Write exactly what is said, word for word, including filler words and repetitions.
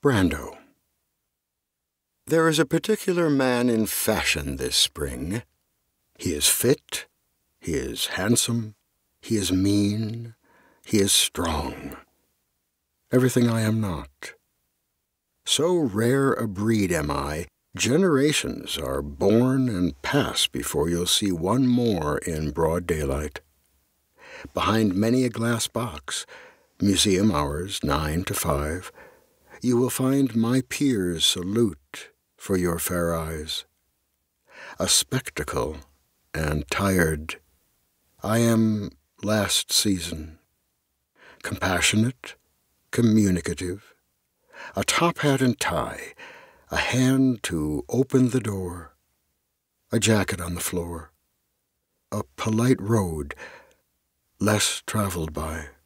Brando. There is a particular man in fashion this spring. He is fit, he is handsome, he is mean, he is strong. Everything I am not. So rare a breed am I, generations are born and pass before you'll see one more in broad daylight. Behind many a glass box, museum hours nine to five, you will find my peers salute for your fair eyes. A spectacle and tired, I am last season. Compassionate, communicative, a top hat and tie, a hand to open the door, a jacket on the floor, a polite road less traveled by.